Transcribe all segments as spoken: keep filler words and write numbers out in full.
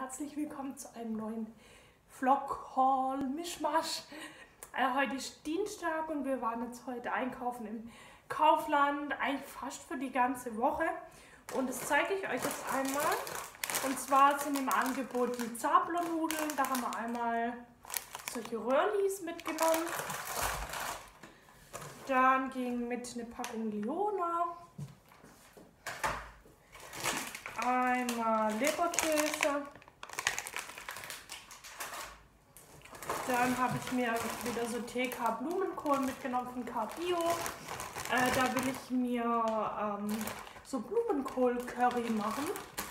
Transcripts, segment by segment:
herzlich willkommen zu einem neuen Vlog-Haul-Mischmasch. Äh, heute ist Dienstag und wir waren jetzt heute einkaufen im Kaufland, eigentlich fast für die ganze Woche. Und das zeige ich euch jetzt einmal. Und zwar sind im Angebot die Zabler-Nudeln. Da haben wir einmal solche Röhrlis mitgenommen. Dann ging mit eine Packung Leona. Einmal Leberkäse. Dann habe ich mir wieder so T K Blumenkohl mitgenommen von K Bio. Äh, da will ich mir ähm, so Blumenkohl-Curry machen.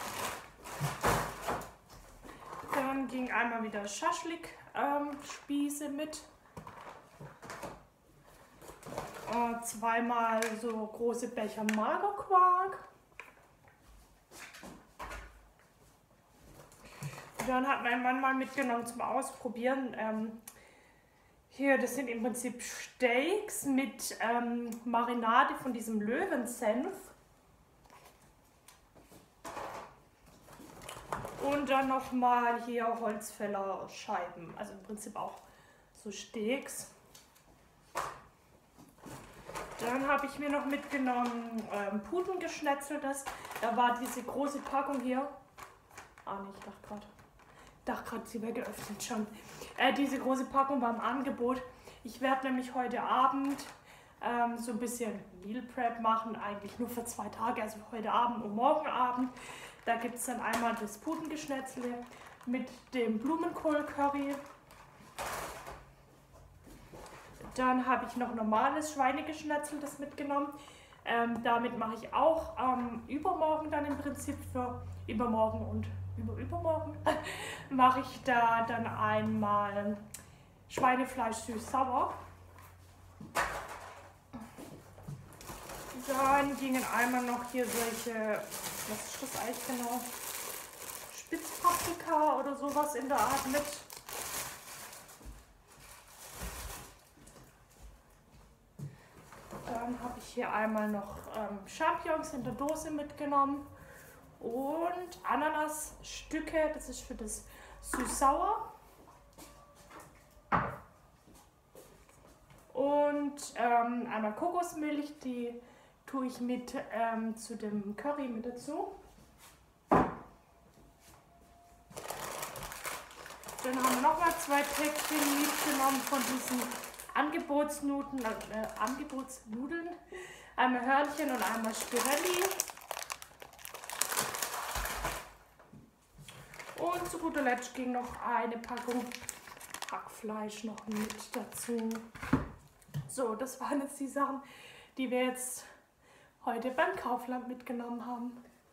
Dann ging einmal wieder Schaschlik-Spieße ähm, mit. Äh, zweimal so große Becher Magerquark. Dann hat mein Mann mal mitgenommen zum Ausprobieren. Ähm, hier, das sind im Prinzip Steaks mit ähm, Marinade von diesem Löwensenf. Und dann nochmal hier Holzfäller Scheiben, also im Prinzip auch so Steaks. Dann habe ich mir noch mitgenommen ähm, Putengeschnetzeltes. Da war diese große Packung hier. Ah, nee, ich dachte gerade. Ich dachte gerade, sie wäre geöffnet schon. Äh, diese große Packung war im Angebot. Ich werde nämlich heute Abend ähm, so ein bisschen Meal Prep machen, eigentlich nur für zwei Tage, also heute Abend und morgen Abend. Da gibt es dann einmal das Putengeschnetzle mit dem Blumenkohl-Curry. Dann habe ich noch normales Schweinegeschnetzel das mitgenommen. Ähm, damit mache ich auch ähm, übermorgen dann im Prinzip für übermorgen und über übermorgen mache ich da dann einmal Schweinefleisch süß-sauer. Dann gingen einmal noch hier solche, was ist das eigentlich genau? Spitzpaprika oder sowas in der Art mit. Dann habe ich hier einmal noch ähm, Champignons in der Dose mitgenommen und Ananasstücke, das ist für das süß-sauer. Und ähm, einmal Kokosmilch, die tue ich mit ähm, zu dem Curry mit dazu. Dann haben wir nochmal zwei Päckchen mitgenommen von diesen Angebotsnudeln, äh, Angebotsnudeln. Einmal Hörnchen und einmal Spirelli. Und zu guter Letzt ging noch eine Packung Hackfleisch noch mit dazu. So, das waren jetzt die Sachen, die wir jetzt heute beim Kaufland mitgenommen haben.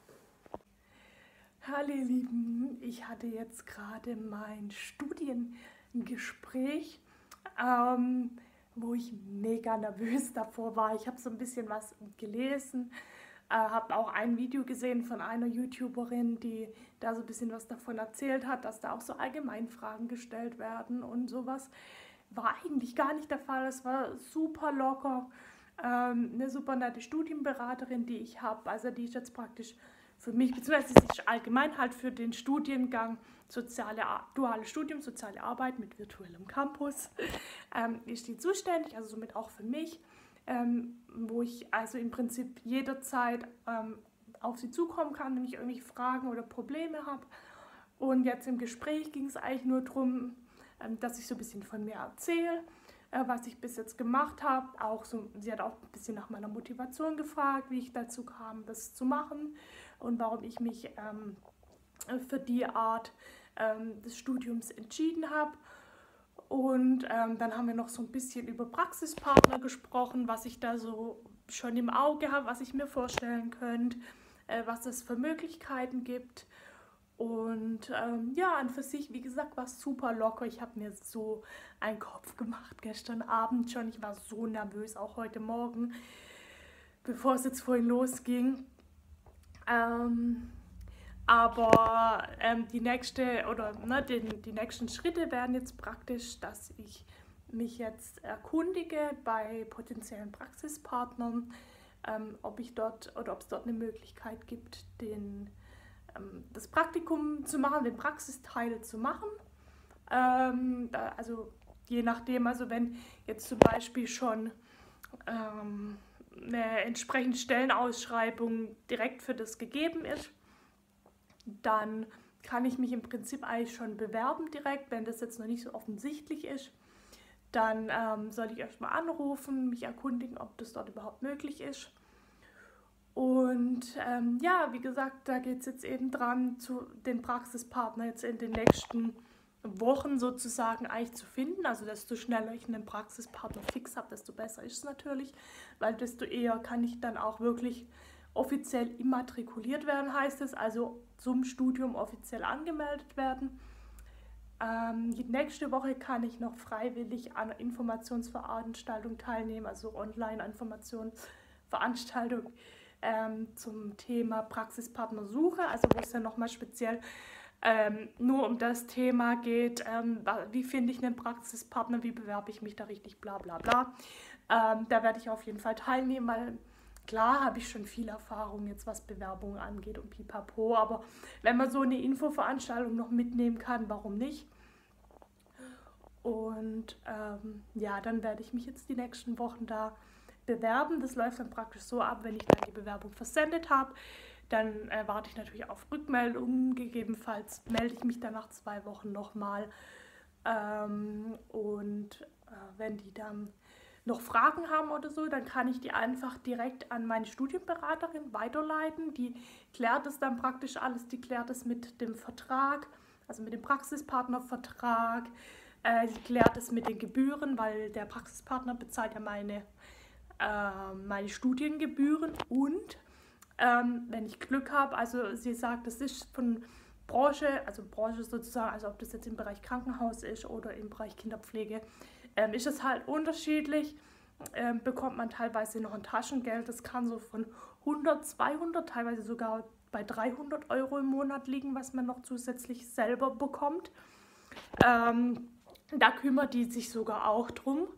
Hallo ihr Lieben, ich hatte jetzt gerade mein Studiengespräch, ähm, wo ich mega nervös davor war. Ich habe so ein bisschen was gelesen, äh, habe auch ein Video gesehen von einer YouTuberin, die da so ein bisschen was davon erzählt hat, dass da auch so Allgemeinfragen gestellt werden und sowas. War eigentlich gar nicht der Fall, es war super locker. Ähm, eine super nette Studienberaterin, die ich habe, also die ist jetzt praktisch für mich, beziehungsweise sie ist allgemein halt für den Studiengang soziale, duales Studium, soziale Arbeit mit virtuellem Campus, ähm, ist die zuständig, also somit auch für mich, ähm, wo ich also im Prinzip jederzeit ähm, auf sie zukommen kann, wenn ich irgendwelche Fragen oder Probleme habe. Und jetzt im Gespräch ging es eigentlich nur darum, ähm, dass ich so ein bisschen von mir erzähle, äh, was ich bis jetzt gemacht habe. Auch so, sie hat auch ein bisschen nach meiner Motivation gefragt, wie ich dazu kam, das zu machen und warum ich mich ähm, für die Art ähm, des Studiums entschieden habe. Und ähm, dann haben wir noch so ein bisschen über Praxispartner gesprochen, was ich da so schon im Auge habe, was ich mir vorstellen könnte, äh, was es für Möglichkeiten gibt. Und ähm, ja, an für sich, wie gesagt, war es super locker. Ich habe mir so einen Kopf gemacht gestern Abend schon. Ich war so nervös, auch heute Morgen, bevor es jetzt vorhin losging. Ähm, aber ähm, die nächste oder ne, die, die nächsten Schritte wären jetzt praktisch, dass ich mich jetzt erkundige bei potenziellen Praxispartnern, ähm, ob ich dort oder ob es dort eine Möglichkeit gibt, den das Praktikum zu machen, den Praxisteil zu machen. Ähm, da, also je nachdem, also wenn jetzt zum Beispiel schon ähm, eine entsprechende Stellenausschreibung direkt für das gegeben ist, dann kann ich mich im Prinzip eigentlich schon bewerben direkt. Wenn das jetzt noch nicht so offensichtlich ist, dann ähm, soll ich erstmal anrufen, mich erkundigen, ob das dort überhaupt möglich ist. Und ähm, ja, wie gesagt, da geht es jetzt eben dran, zu den Praxispartner jetzt in den nächsten Wochen sozusagen eigentlich zu finden. Also desto schneller ich einen Praxispartner fix habe, desto besser ist es natürlich, weil desto eher kann ich dann auch wirklich offiziell immatrikuliert werden, heißt es, also zum Studium offiziell angemeldet werden. Ähm, die nächste Woche kann ich noch freiwillig an einer Informationsveranstaltung teilnehmen, also Online-Informationsveranstaltung ähm, zum Thema Praxispartnersuche, also wo es dann nochmal speziell ähm, nur um das Thema geht, ähm, wie finde ich einen Praxispartner, wie bewerbe ich mich da richtig, bla bla bla. Ähm, da werde ich auf jeden Fall teilnehmen, weil klar habe ich schon viel Erfahrung jetzt, was Bewerbungen angeht und pipapo, aber wenn man so eine Infoveranstaltung noch mitnehmen kann, warum nicht? Und ähm, ja, dann werde ich mich jetzt die nächsten Wochen da bewerben. Das läuft dann praktisch so ab, wenn ich dann die Bewerbung versendet habe, dann äh, warte ich natürlich auf Rückmeldungen. Gegebenenfalls melde ich mich dann nach zwei Wochen nochmal. Ähm, und äh, wenn die dann noch Fragen haben oder so, dann kann ich die einfach direkt an meine Studienberaterin weiterleiten. Die klärt es dann praktisch alles, die klärt es mit dem Vertrag, also mit dem Praxispartnervertrag, äh, die klärt es mit den Gebühren, weil der Praxispartner bezahlt ja meine, äh, meine Studiengebühren und ähm, wenn ich Glück habe, also sie sagt, das ist von Branche, also Branche sozusagen, also ob das jetzt im Bereich Krankenhaus ist oder im Bereich Kinderpflege, ähm, ist es halt unterschiedlich. Ähm, bekommt man teilweise noch ein Taschengeld, das kann so von hundert, zweihundert, teilweise sogar bei dreihundert Euro im Monat liegen, was man noch zusätzlich selber bekommt. Ähm, da kümmert die sich sogar auch drum.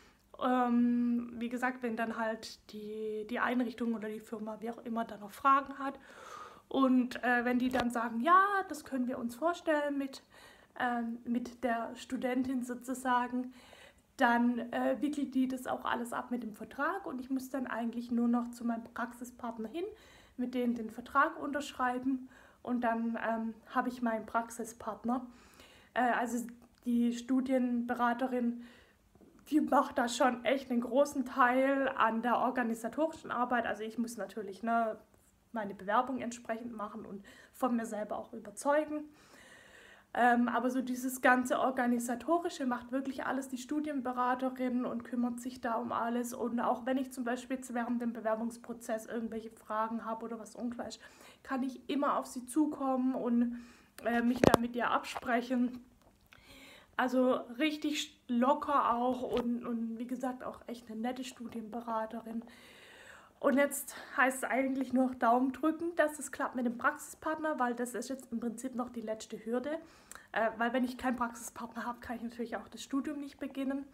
Ähm, wie gesagt, wenn dann halt die, die Einrichtung oder die Firma, wie auch immer, da noch Fragen hat. Und äh, wenn die dann sagen, ja, das können wir uns vorstellen mit, ähm, mit der Studentin sozusagen, dann äh, wickelt die das auch alles ab mit dem Vertrag und ich muss dann eigentlich nur noch zu meinem Praxispartner hin, mit denen den Vertrag unterschreiben und dann ähm, habe ich meinen Praxispartner. Äh, also die Studienberaterin, die macht da schon echt einen großen Teil an der organisatorischen Arbeit. Also ich muss natürlich ne, meine Bewerbung entsprechend machen und von mir selber auch überzeugen. Ähm, aber so dieses ganze Organisatorische macht wirklich alles die Studienberaterin und kümmert sich da um alles. Und auch wenn ich zum Beispiel jetzt während dem Bewerbungsprozess irgendwelche Fragen habe oder was unklar ist, kann ich immer auf sie zukommen und äh, mich da mit ihr absprechen. Also richtig locker auch und, und wie gesagt auch echt eine nette Studienberaterin. Und jetzt heißt es eigentlich nur Daumen drücken, dass es klappt mit dem Praxispartner, weil das ist jetzt im Prinzip noch die letzte Hürde. Äh, weil wenn ich keinen Praxispartner habe, kann ich natürlich auch das Studium nicht beginnen.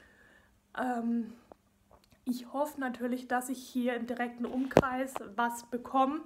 Ähm, ich hoffe natürlich, dass ich hier im direkten Umkreis was bekomme.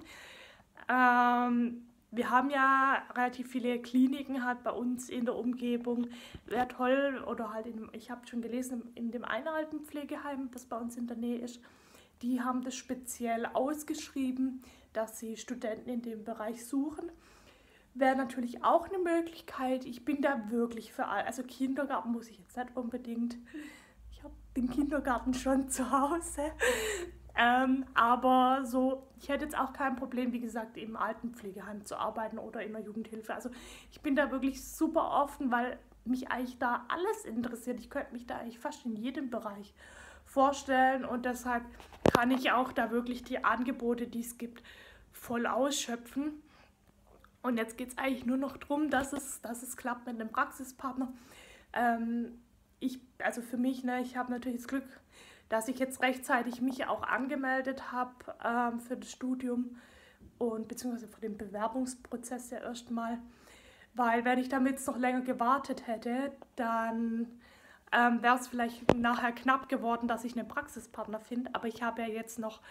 Ähm, wir haben ja relativ viele Kliniken halt bei uns in der Umgebung. Wäre toll, oder halt, in, ich habe schon gelesen, in dem einen Altenpflegeheim, das bei uns in der Nähe ist, die haben das speziell ausgeschrieben, dass sie Studenten in dem Bereich suchen. Wäre natürlich auch eine Möglichkeit. Ich bin da wirklich für all. Also Kindergarten muss ich jetzt nicht unbedingt. Ich habe den Kindergarten schon zu Hause. Ähm, aber so, ich hätte jetzt auch kein Problem, wie gesagt, im Altenpflegeheim zu arbeiten oder in der Jugendhilfe. Also ich bin da wirklich super offen, weil mich eigentlich da alles interessiert. Ich könnte mich da eigentlich fast in jedem Bereich vorstellen und deshalb kann ich auch da wirklich die Angebote, die es gibt, voll ausschöpfen. Und jetzt geht es eigentlich nur noch darum, dass es, dass es klappt mit einem Praxispartner. Ähm, ich, also für mich, ne, ich habe natürlich das Glück, dass ich jetzt rechtzeitig mich auch angemeldet habe ähm, für das Studium und beziehungsweise für den Bewerbungsprozess ja erstmal. Weil wenn ich damit jetzt noch länger gewartet hätte, dann ähm, wäre es vielleicht nachher knapp geworden, dass ich einen Praxispartner finde. Aber ich habe ja jetzt noch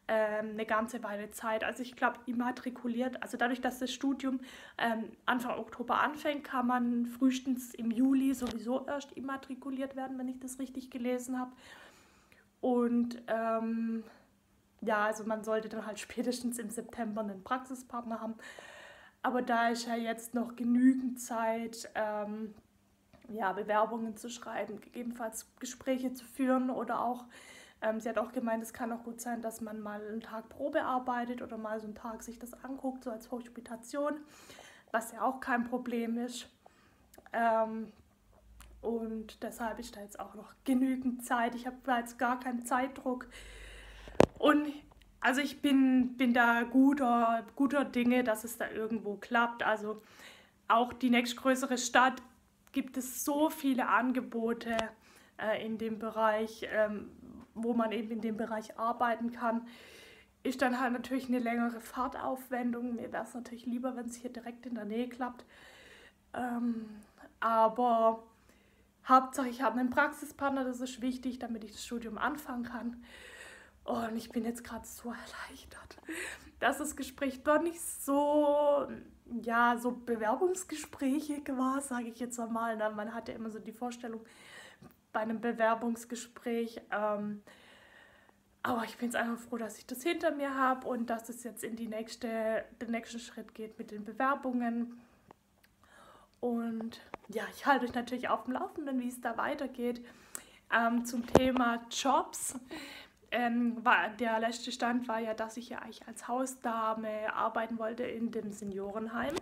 ähm, eine ganze Weile Zeit. Also ich glaube, immatrikuliert, also dadurch, dass das Studium ähm, Anfang Oktober anfängt, kann man frühestens im Juli sowieso erst immatrikuliert werden, wenn ich das richtig gelesen habe. Und ähm, ja, also man sollte dann halt spätestens im September einen Praxispartner haben. Aber da ist ja jetzt noch genügend Zeit, ähm, ja, Bewerbungen zu schreiben, gegebenenfalls Gespräche zu führen oder auch, ähm, sie hat auch gemeint, es kann auch gut sein, dass man mal einen Tag Probe arbeitet oder mal so einen Tag sich das anguckt, so als Hospitation, was ja auch kein Problem ist. Ähm, und deshalb ist da jetzt auch noch genügend Zeit. Ich habe da jetzt gar keinen Zeitdruck. Und also ich bin, bin da guter, guter Dinge, dass es da irgendwo klappt. Also auch die nächstgrößere Stadt gibt es so viele Angebote äh, in dem Bereich, ähm, wo man eben in dem Bereich arbeiten kann. Ist dann halt natürlich eine längere Fahrtaufwendung. Mir wäre es natürlich lieber, wenn es hier direkt in der Nähe klappt. Ähm, aber Hauptsache, ich habe einen Praxispartner, das ist wichtig, damit ich das Studium anfangen kann. Und ich bin jetzt gerade so erleichtert, dass das Gespräch doch nicht so, ja, so Bewerbungsgespräche war, sage ich jetzt einmal. Man hatte immer so die Vorstellung bei einem Bewerbungsgespräch. Ähm, aber ich bin jetzt einfach froh, dass ich das hinter mir habe und dass es jetzt in die nächste, den nächsten Schritt geht mit den Bewerbungen. Und ja, ich halte euch natürlich auf dem Laufenden, wie es da weitergeht. Ähm, zum Thema Jobs. Ähm, war, der letzte Stand war ja, dass ich ja eigentlich als Hausdame arbeiten wollte in dem Seniorenheim.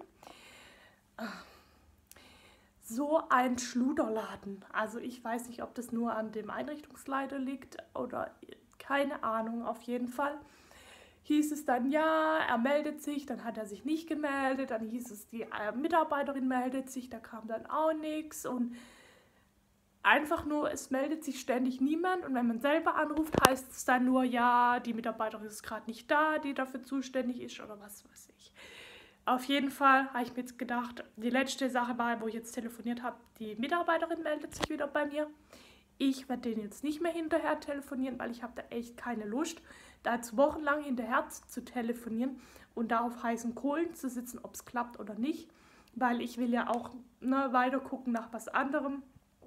So ein Schluderladen. Also ich weiß nicht, ob das nur an dem Einrichtungsleiter liegt oder keine Ahnung. Auf jeden Fall hieß es dann, ja, er meldet sich, dann hat er sich nicht gemeldet, dann hieß es, die äh, Mitarbeiterin meldet sich, da kam dann auch nichts und einfach nur, es meldet sich ständig niemand und wenn man selber anruft, heißt es dann nur, ja, die Mitarbeiterin ist gerade nicht da, die dafür zuständig ist oder was weiß ich. Auf jeden Fall habe ich mir jetzt gedacht, die letzte Sache war, wo ich jetzt telefoniert habe, die Mitarbeiterin meldet sich wieder bei mir. Ich werde denen jetzt nicht mehr hinterher telefonieren, weil ich habe da echt keine Lust, da jetzt wochenlang hinterher zu telefonieren und da auf heißen Kohlen zu sitzen, ob es klappt oder nicht, weil ich will ja auch ne, weiter gucken nach was anderem.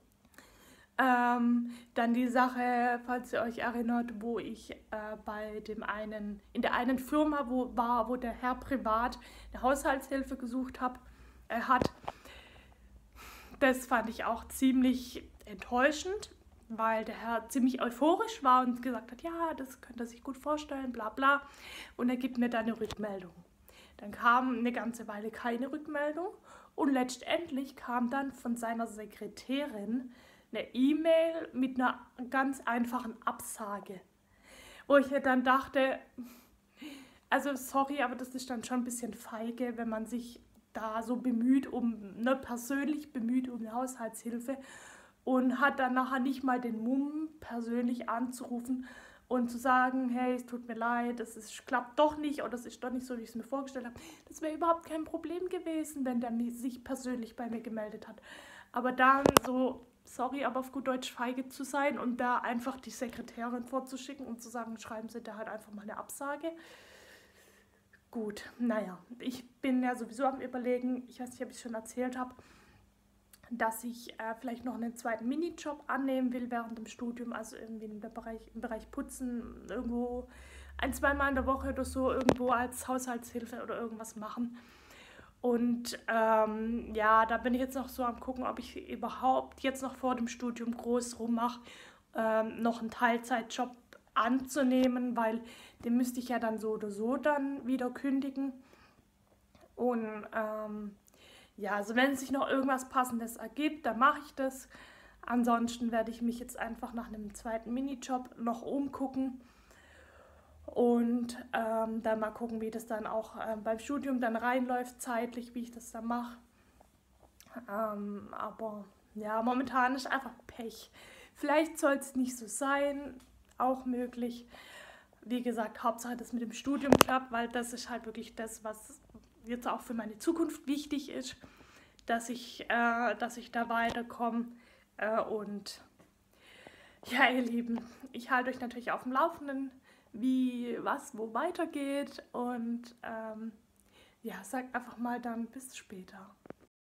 Ähm, dann die Sache, falls ihr euch erinnert, wo ich äh, bei dem einen, in der einen Firma wo, war, wo der Herr privat eine Haushaltshilfe gesucht hab, äh, hat. Das fand ich auch ziemlich enttäuschend, weil der Herr ziemlich euphorisch war und gesagt hat, ja, das könnte er sich gut vorstellen, bla bla. Und er gibt mir dann eine Rückmeldung. Dann kam eine ganze Weile keine Rückmeldung und letztendlich kam dann von seiner Sekretärin eine E-Mail mit einer ganz einfachen Absage, wo ich mir dann dachte, also sorry, aber das ist dann schon ein bisschen feige, wenn man sich da so bemüht, um, ne, persönlich bemüht um eine Haushaltshilfe und hat dann nachher nicht mal den Mumm, persönlich anzurufen und zu sagen, hey, es tut mir leid, es ist, klappt doch nicht oder es ist doch nicht so, wie ich es mir vorgestellt habe. Das wäre überhaupt kein Problem gewesen, wenn der sich persönlich bei mir gemeldet hat. Aber dann so, sorry, aber auf gut Deutsch feige zu sein und da einfach die Sekretärin vorzuschicken und zu sagen, schreiben Sie da halt einfach mal eine Absage. Gut, naja, ich bin ja sowieso am Überlegen, ich weiß nicht, ob ich es schon erzählt habe, dass ich äh, vielleicht noch einen zweiten Minijob annehmen will während dem Studium, also irgendwie im Bereich, im Bereich Putzen, irgendwo ein, zweimal in der Woche oder so irgendwo als Haushaltshilfe oder irgendwas machen. Und ähm, ja, da bin ich jetzt noch so am gucken, ob ich überhaupt jetzt noch vor dem Studium groß rummache, ähm, noch einen Teilzeitjob anzunehmen, weil den müsste ich ja dann so oder so dann wieder kündigen. Und ähm, ja, also wenn sich noch irgendwas Passendes ergibt, dann mache ich das. Ansonsten werde ich mich jetzt einfach nach einem zweiten Minijob noch umgucken und ähm, dann mal gucken, wie das dann auch ähm, beim Studium dann reinläuft, zeitlich, wie ich das dann mache. Ähm, aber ja, momentan ist einfach Pech. Vielleicht soll es nicht so sein, auch möglich. Wie gesagt, Hauptsache, dass mit dem Studium klappt, weil das ist halt wirklich das, was jetzt auch für meine Zukunft wichtig ist, dass ich, äh, dass ich da weiterkomme. Äh, und ja, ihr Lieben, ich halte euch natürlich auf dem Laufenden, wie was wo weitergeht und ähm, ja, sag einfach mal dann bis später.